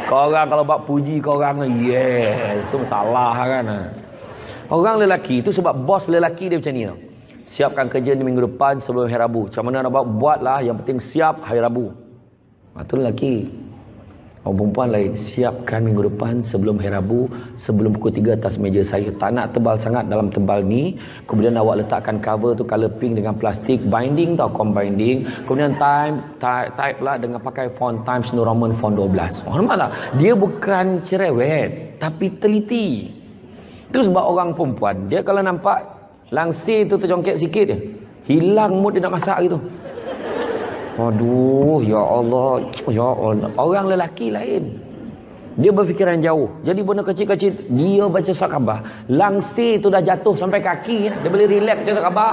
Korang kalau bak puji korang, yes, itu masalah kan. Orang lelaki itu sebab bos lelaki dia macam ni tau. Siapkan kerja ni minggu depan sebelum hari Rabu. Macam mana nak buatlah, yang penting siap hari Rabu. Itu lelaki. Orang perempuan lain, siapkan minggu depan sebelum hari Rabu, sebelum pukul 3 atas meja saya. Tak nak tebal sangat dalam tebal ni. Kemudian awak letakkan cover tu color pink dengan plastik, binding tau, binding. Kemudian type lah dengan pakai font Times New Roman font 12. Hormat tak? Dia bukan cerewet, tapi teliti. Itu sebab orang perempuan, dia kalau nampak langsir tu terjongkit sikit je, hilang mood dia nak masak gitu. Aduh, ya Allah, ya Allah. Orang lelaki lain, dia berfikiran jauh. Jadi benda kecil-kecil, dia baca surat khabar, langsir tu dah jatuh sampai kaki, dia boleh relax baca surat khabar.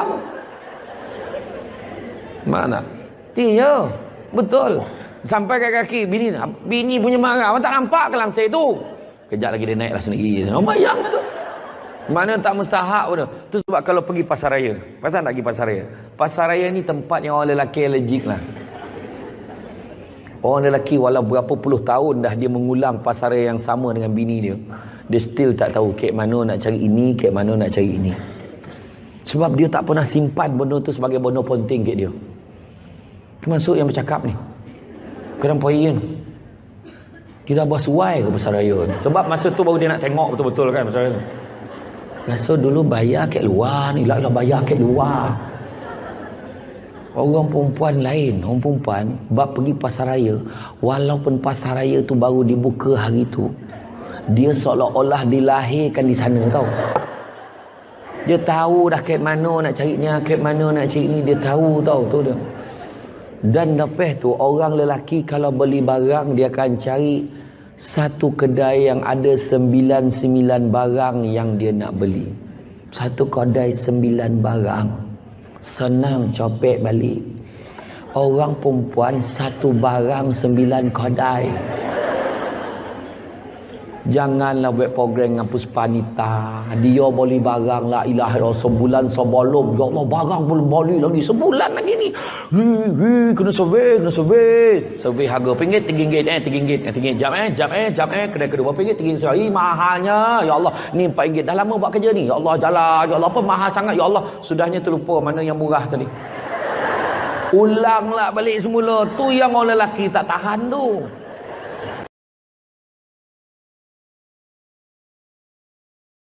Mana? Iya, betul. Sampai ke kaki, bini punya marah. Awak tak nampak ke langsir tu? Kejap lagi dia naiklah sendiri. Oh, bayang tu. Mana tak mustahak pun. Tu sebab kalau pergi pasar raya, pasal nak pergi pasar raya, pasar raya ni tempat yang orang lelaki allergic lah. Orang lelaki walau berapa puluh tahun dah dia mengulang pasar raya yang sama dengan bini dia, dia still tak tahu kek mana nak cari ini, kek mana nak cari ini. Sebab dia tak pernah simpan benda tu sebagai benda penting kek dia. Termasuk yang bercakap ni, kadang poin dia dah bersuai ke pasar raya ni. Sebab masa tu baru dia nak tengok betul-betul kan pasar raya. Rasa dulu bayar kat luar ni, lah bayar kat luar. Orang perempuan lain, orang perempuan bab pergi pasar raya, walaupun pasar raya tu baru dibuka hari tu, dia seolah-olah dilahirkan di sana tau. Dia tahu dah kat mana nak carinya, kat mana nak cari ni, dia tahu tau tu dia. Dan lepas tu orang lelaki kalau beli barang, dia akan cari satu kedai yang ada 99 barang yang dia nak beli. Satu kedai 9 barang, senang copek balik. Orang perempuan satu barang 9 kedai. Janganlah buat program dengan Puspanita. Dia beli barang la ilaha illallah sebulan sebelum. Ya Allah, barang belum beli lagi sebulan lagi ni. Kena survey. Survey harga RM1, RM3, jam kedai kedua RM3, mahalnya. Ya Allah, ni RM4. Dah lama buat kerja ni. Ya Allah, jalan. Ya Allah, apa mahal sangat. Ya Allah, sudahnya terlupa mana yang murah tadi. Ulanglah balik semula. Tu yang orang lelaki tak tahan tu.